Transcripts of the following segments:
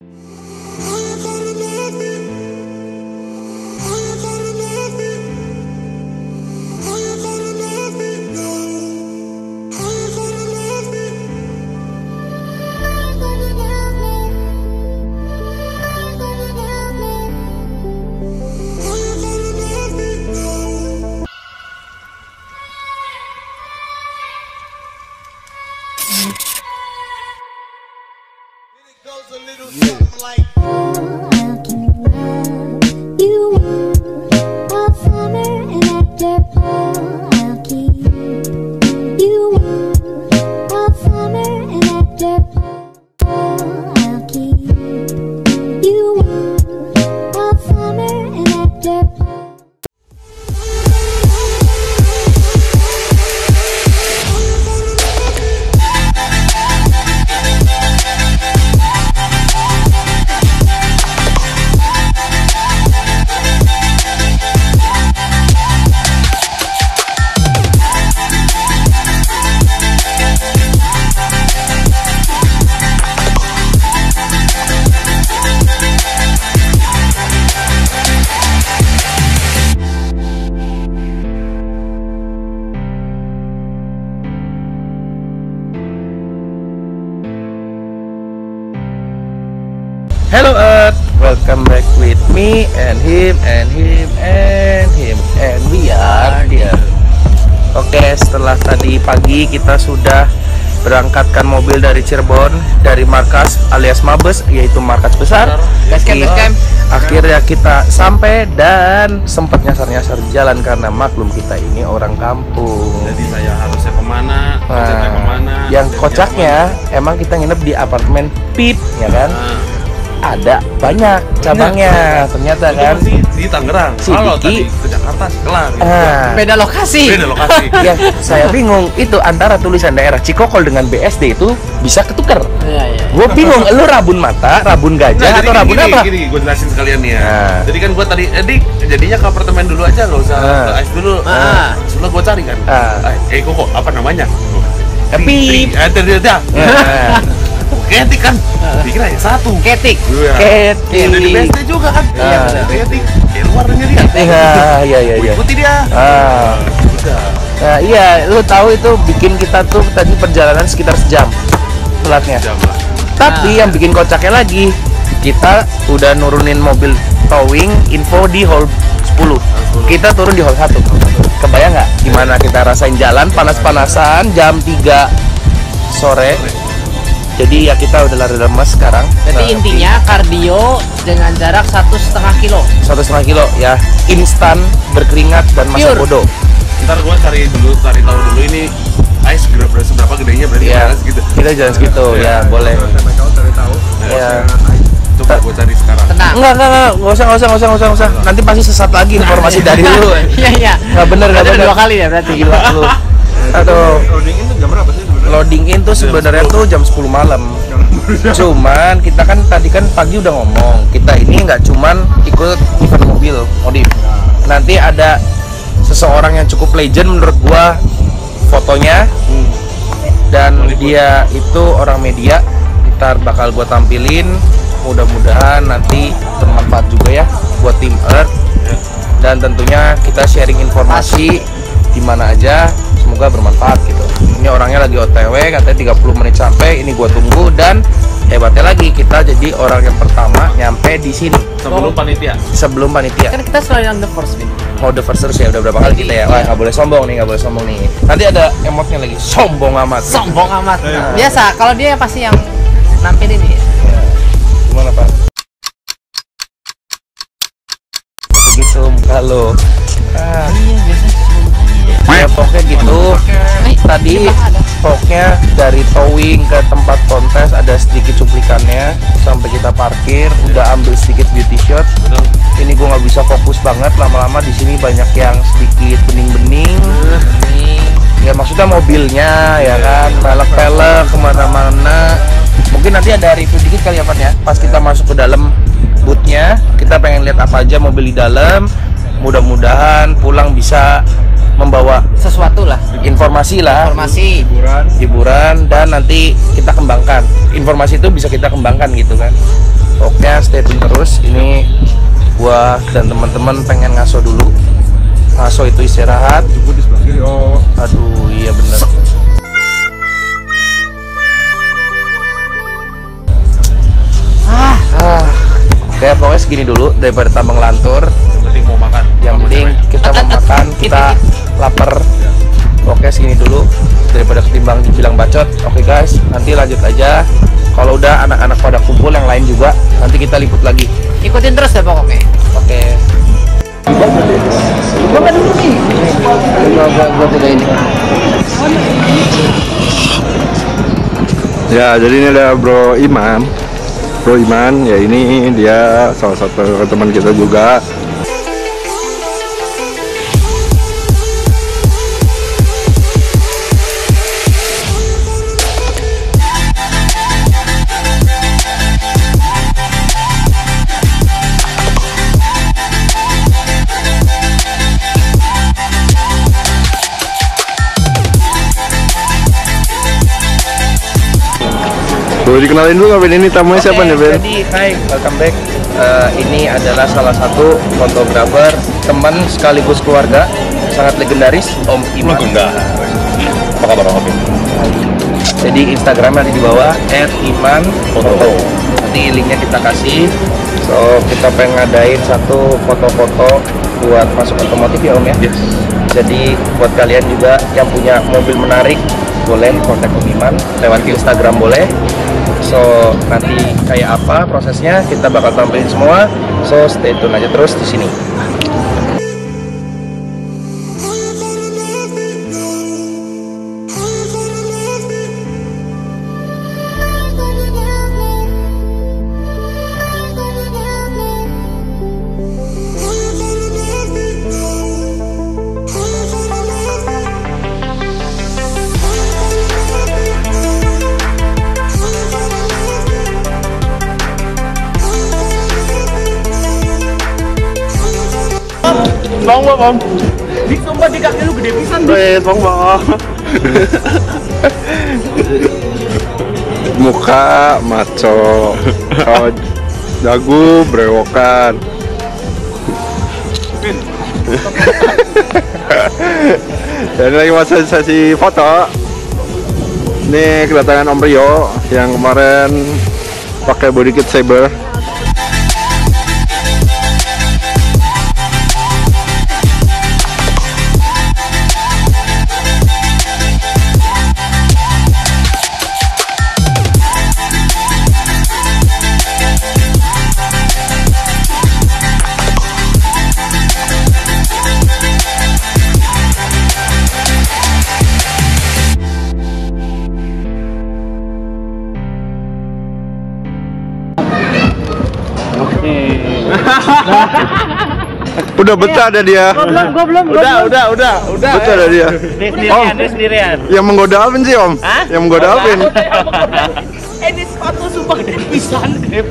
Hello Earth, welcome back with me and him and him and him and we are here. Oke, setelah tadi pagi kita sudah berangkatkan mobil dari Cirebon, dari markas alias Mabes, yaitu markas besar. Akhirnya kita sampai dan sempat nyasar-nyasar jalan karena maklum kita ini orang kampung. Jadi saya harusnya kemana, kemana. Yang kocaknya emang kita nginep di apartemen PIP, ya kan? Ada banyak cabangnya ternyata kan di Tangerang. Kalau tadi ke Jakarta kelar. Beda lokasi. Yang saya bingung itu antara tulisan daerah Cikokol dengan BSD itu bisa ketukar. Gue bingung, lu rabun mata, rabun gajah atau rabun apa? Gini, gue jelasin sekalian nih ya. Jadi kan gue tadi, jadinya ke apartemen dulu aja, nggak usah ke AIS dulu. Setelah gue cari kan, kok apa namanya? Tapi Ketik kan, dikira ya satu. Ketik. Ketik. Udah di BSD juga kan. Iya benar. Ketik. Kayak luarnya dia. Iya. Ikuti dia. Nah, iya, lu tahu itu bikin kita tuh tadi perjalanan sekitar sejam telatnya. Tapi yang bikin kocaknya lagi, kita udah nurunin mobil towing info di hall 10. Kita turun di hall 1. Kebayang nggak gimana kita rasain jalan panas-panasan jam 3 sore. Jadi ya kita udah lari lemas sekarang. Jadi intinya kardio dengan jarak 1,5 kilo. 1,5 kilo ya, instan, berkeringat dan masa bodoh. Ntar gua cari tahu dulu ini ice seberapa gedenya berarti ya, segitu. Kita jalan segitu ya, boleh. Ya. Coba gua cari sekarang. Tenang. Enggak usah. Nanti pasti sesat lagi informasi dari lu. Iya. Enggak bener. 2 kali ya berarti. Gila lu. Aduh. Loading in tuh jam berapa sih? Loading in tuh sebenarnya tuh jam 10 malam. Cuman kita kan tadi kan pagi udah ngomong, kita ini nggak cuman ikut event mobil modif. Nanti ada seseorang yang cukup legend menurut gua fotonya, dan dia itu orang media. Ntar bakal gua tampilin, mudah-mudahan nanti bermanfaat juga ya buat tim Earth. Dan tentunya kita sharing informasi di mana aja, semoga bermanfaat gitu. Ini orangnya lagi OTW, katanya 30 menit sampai. Ini gua tunggu, dan hebatnya lagi kita jadi orang yang pertama nyampe di sini sebelum panitia. Kan kita selalu yang the first win. The first terus ya, udah berapa kali kita ya. Wah, nggak boleh sombong nih. Nanti ada emotnya lagi, sombong amat. Biasa kalau dia pasti yang nampilin ini. Gimana Pak? Begitu kalau Iya biasa. ya pokoknya gitu. Tadi pokoknya dari towing ke tempat kontes ada sedikit cuplikannya sampai kita parkir, udah ambil sedikit beauty shot. Ini gue nggak bisa fokus banget, lama-lama di sini banyak yang sedikit bening-bening. Ya maksudnya mobilnya ya kan, pelek-pelek kemana-mana. Mungkin nanti ada review dikit kali ya Pak ya. Pas kita masuk ke dalam bootnya, kita pengen lihat apa aja mobil di dalam. Mudah-mudahan pulang bisa membawa Sesuatu lah. informasi, Hiburan. dan nanti kita kembangkan. Informasi itu bisa kita kembangkan gitu kan. Oke, stay tune terus. Ini gua dan teman-teman pengen ngaso dulu. Ngaso itu istirahat. Aduh, iya bener. Oke, pokoknya segini dulu daripada tambang lantur. Yang penting mau makan. Yang penting kita mau makan, kita lapar. Oke, segini dulu daripada ketimbang dibilang bacot. Oke guys, nanti lanjut aja. Kalau udah anak-anak pada kumpul, yang lain juga, nanti kita liput lagi. Ikutin terus ya pokoknya. Oke. Gua dulu nih. Gua juga ini. Ya, jadi ini ada Bro Iman. Bro Iman, ya ini dia salah satu teman kita juga. Boleh dikenalin dulu nggak Ben? Ini tamunya siapa nih Ben? Jadi, hai, welcome back. Ini adalah salah satu fotografer, teman sekaligus keluarga, sangat legendaris, Om Iman. Apa kabar Om? Jadi Instagramnya ada di bawah @iman_foto. Nanti linknya kita kasih. So kita pengen ngadain satu foto-foto buat masuk otomotif ya Om ya. Yes. Jadi buat kalian juga yang punya mobil menarik, boleh kontak Om Iman lewat Instagram boleh. So nanti kayak apa prosesnya kita bakal tampilin semua. So stay tune aja terus di sini. Bang. Di sumpah di kaki lu gede pisan. Bang. Muka maco, dagu brewokan. Dan lagi masa sesi foto. Ini kedatangan Om Rio yang kemarin pakai body kit Saber. Udah betah ada dia. Gua belum. Udah. Betah ada dia. Sendirian. Yang menggoda Alvin sih Om. Hah? Yang menggoda Alvin. Ini sepatu sumpah gede pisan.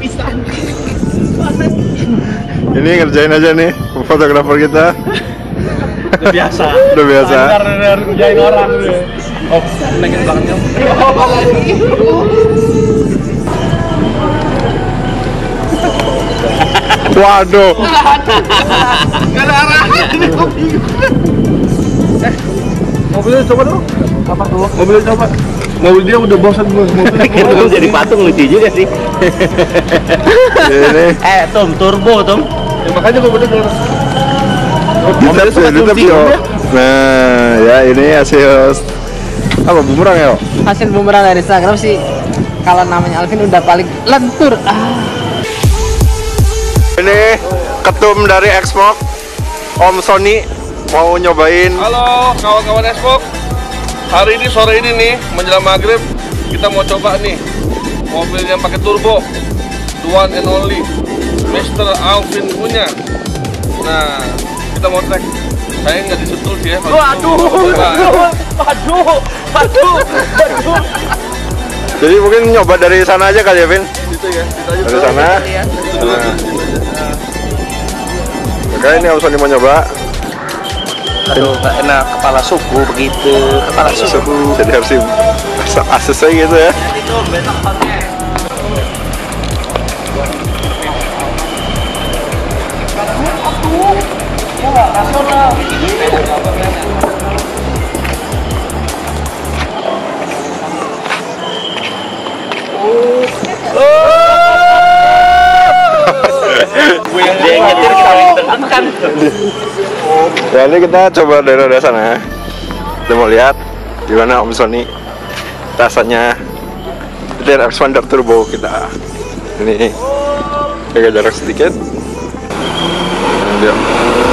Ini ngerjain aja nih fotografer kita. Udah biasa. Udah biasa. Ntar ngerjain orang deh. Oh, naikin belakangnya. Waduh. Gak ada arahnya. Mobilnya coba dulu. Apa tuh? Mobilnya coba. Mobil dia udah bosan mobil. Jadi patung lucu juga sih. Ini Turbo. Ya, makanya gue bener. tetap yo. Nah, ya ini hasil apa bumerang ya? Hasil bumerang dari Instagram sih. Kalau namanya Alvin udah paling lentur. Ini ketum dari Xbox, Om Sony mau nyobain. Halo kawan-kawan Xbox. Hari ini sore ini nih menjelang maghrib kita mau coba nih mobil yang pakai turbo, the one and only Mr. Alvin punya. Nah, kita mau track. Saya nggak disentuh sih ya. Waduh. Jadi mungkin nyoba dari sana aja kali ya, Vin? Gitu ya. Dari sana. Nah. Oke, ini Om Sony mau nyoba. Aduh, nggak enak kepala suku begitu. Kepala suku. Jadi harus ACC gitu ya. Dia yang nyetir kita yang tekan. Ya ini kita coba dari sana. Kita mau lihat gimana Om Sony rasanya dari Xpander Turbo kita. Ini jaga jarak sedikit. Diam.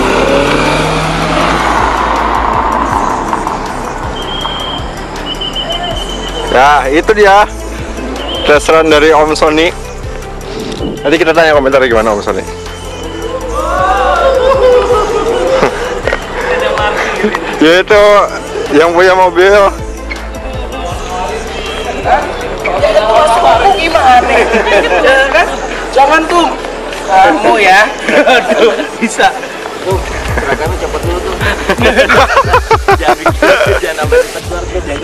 Ya itu dia test run dari Om Sony. Nanti kita tanya komentar gimana Om Sony. Ya itu yang punya mobil. Gimana? Ya kan? Jangan tuh. Kamu ya. Aduh, bisa. Tuh, seragamnya copot dulu tuh. Jangan sampai keluar ke jaga.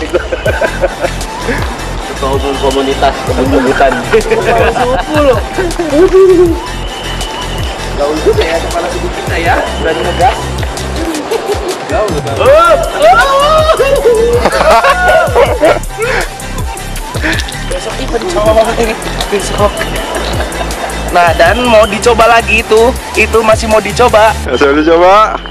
Ketua umum komunitas kebun-kebutan. Loh. Gaul juga ya kepala suku kita ya. Berani ngegas. Gaul. Besok event sama ini. Besok. Nah, dan mau dicoba lagi itu masih mau dicoba. Saya udah coba.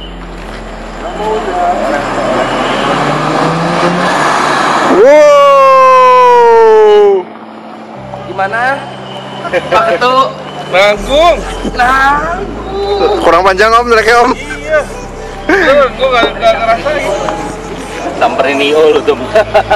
Wow. Gimana? Pak Ketu? Nanggung. Kurang panjang Om, treknya Om. Iya. Gue gak ngerasain. Samperin Nio lu tuh.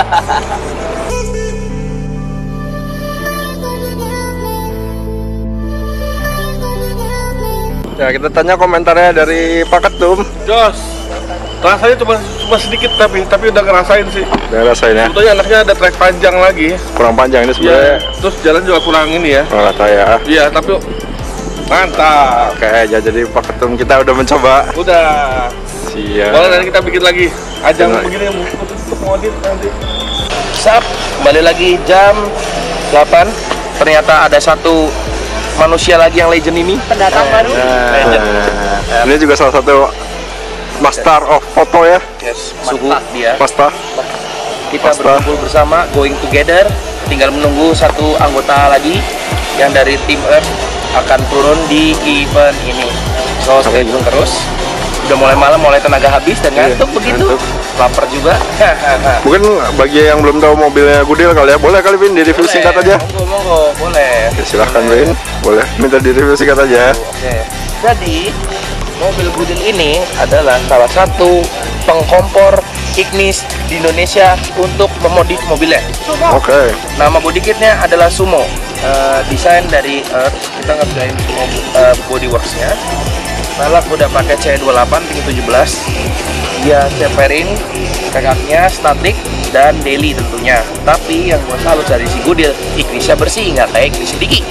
Ya kita tanya komentarnya dari Pak Ketum. Jos. Rasanya cuma sedikit tapi udah ngerasain sih. Udah rasain ya. Sebetulnya anaknya ada trek panjang lagi. Kurang panjang ini sebenarnya. Ya, terus jalan juga kurang ini ya. Kalau kata ya. Iya, tapi mantap. Oke, ya jadi Pak Ketum kita udah mencoba. Udah. Siap. Boleh nanti kita bikin lagi ajang Benar. begini untuk modif nanti. Sap, kembali lagi jam 8. Ternyata ada satu manusia lagi yang legend ini. Pendatang baru. Nah, ini juga salah satu master of foto ya. Yes, suhu dia. Pasta. Kita Pasta. berkumpul bersama, going together. Tinggal menunggu satu anggota lagi yang dari tim Earth akan turun di event ini. So stay tune terus. Udah mulai malam, mulai tenaga habis dan ngantuk begitu. ngantuk. Lapar juga. Mungkin bagi yang belum tahu mobilnya Goodyear kali ya, boleh kali Win di review singkat aja. Monggo, boleh. Ya, silahkan Win, boleh minta di review singkat aja. Oke. Jadi mobil Goodyear ini adalah salah satu pengkompor Ignis di Indonesia untuk memodif mobilnya. Oke. Nama body kitnya adalah Sumo. Desain dari Earth, kita ngerjain bodyworksnya. Balap udah pakai C28 tinggi 17. Dia severin kakaknya statik dan daily tentunya. Tapi yang gue salut dari si Goodyear, Ignisnya bersih, nggak kayak Ignis Diki.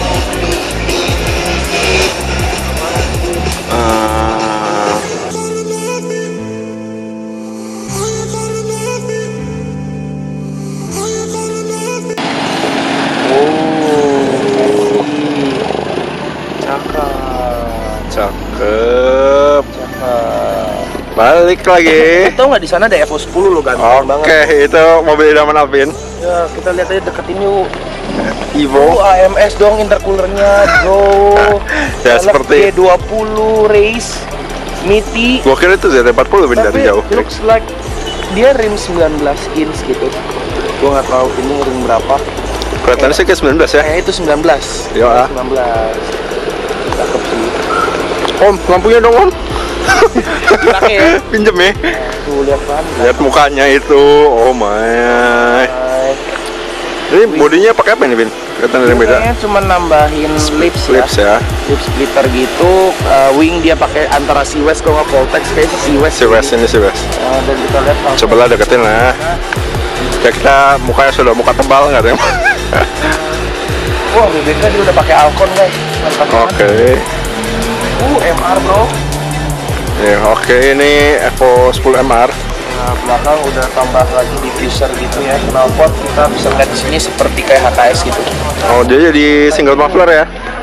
Cakep. Balik lagi. Tahu nggak di sana ada Evo 10 lo ganteng banget. Oke, itu mobil idaman Alvin. Ya kita lihat aja deketin yuk. Evo. AMS dong intercoolernya bro. Ya, Balap seperti- G20 race Miti. Gua kira itu ZT40 Win dari Tapi jauh. looks like dia rim 19 inch gitu. Gua nggak tahu ini rim berapa. Kelihatannya sih kayak 19 ya. Itu 19. Ya. 19. Cakep sih. Om, lampunya dong Om. Dipakai ya. Pinjem ya. Tuh lihat kan. Lihat mukanya itu. Oh my. Ini bodinya pakai apa nih, Vin? Kelihatan ada yang beda. Kayaknya cuma nambahin lips Lips ya. Lip splitter gitu. Wing dia pakai antara Seawest kalau nggak Voltex kayak Seawest. Si West ini si West. Dan kita lihat langsung. Cobalah deketin lah. Ya kita mukanya sudah muka tebal nggak ada yang. Wah, BBK dia udah pakai Alcon guys. Mantap banget. Oke. MR bro. Ya, oke ini Evo 10 MR. Nah, belakang udah tambah lagi diffuser gitu ya. Knalpot kita bisa lihat di sini seperti kayak HKS gitu. Oh dia jadi single muffler ya?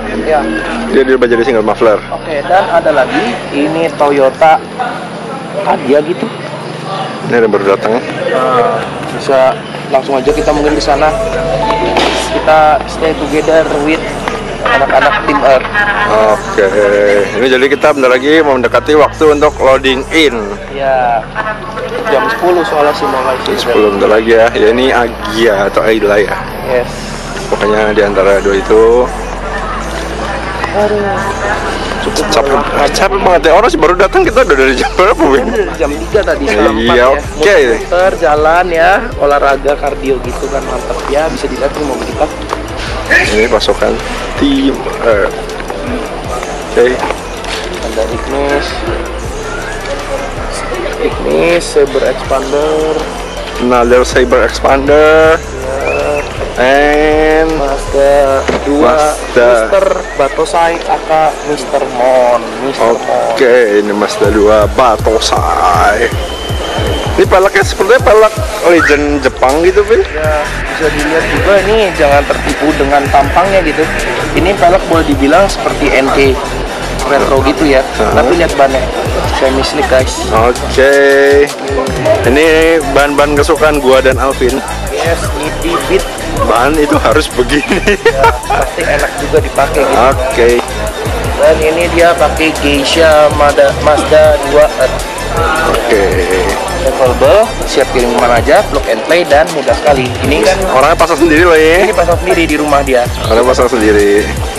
Ya. Dia dirubah jadi single muffler. Oke, dan ada lagi ini Toyota Adia gitu. Ini ada baru datang. Nah, bisa langsung aja kita mungkin di sana. Kita stay together with anak-anak tim Earth. Oke, ini jadi kita bentar lagi mau mendekati waktu untuk loading in. Ya, jam 10 soalnya sih mulai sih. 10 bentar lagi ya. Ya ini Agia atau Aila ya. Yes. Pokoknya di antara dua itu. Aduh, Capek banget ya, orang sih baru datang, kita udah dari jam berapa, Win? dari jam 3 tadi setengah 4 Iya, ya. oke. Muter, jalan ya, olahraga kardio gitu kan mantap ya, bisa dilihat nih mobil kita. Ini pasokan tim Oke. Ada Ignis, Saber Expander, Another Saber Expander and Mazda 2, Mazda. Mr. Batosai aka Mr. Mon. Oke, ini Mazda 2 Batosai. Ini peleknya sepertinya pelek legend Jepang gitu, Vin. Ya, bisa dilihat juga ini jangan tertipu dengan tampangnya gitu. Ini pelek boleh dibilang seperti NK retro gitu ya. Tapi lihat bannya semi slick guys. Oke. Ini bahan-bahan kesukaan gua dan Alvin. Yes, nitty fit. Bahan itu harus begini. Ya, pasti enak juga dipakai gitu. Oke. Dan ini dia pakai Geisha Mazda 2 Earth. Oke. Available, siap kirim kemana aja, plug and play dan mudah sekali. Ini kan Orangnya pasang sendiri loh ya. ini pasang sendiri di rumah dia. Orangnya pasang sendiri.